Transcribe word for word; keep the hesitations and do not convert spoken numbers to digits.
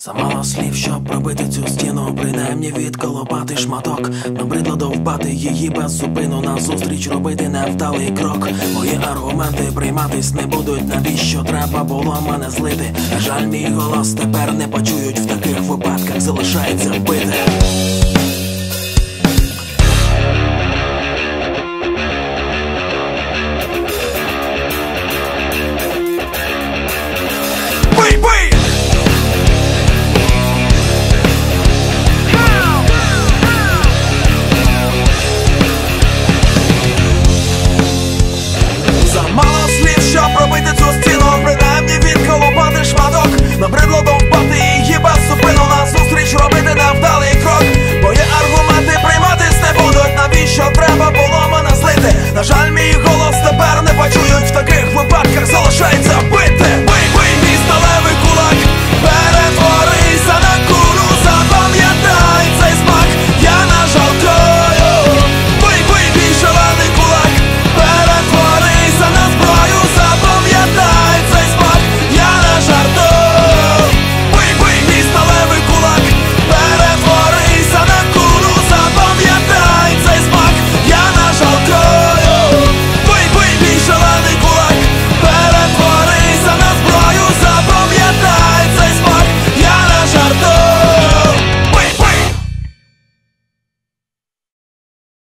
Замало слів, щоб пробити цю стіну, принаймні відколопати шматок. Набридло довбати її без зупину, назустріч робити невдалий крок. Мої аргументи прийматись не будуть, навіщо треба було мене злити. На жаль, мій голос тепер не почують, в таких випадках залишається вбити.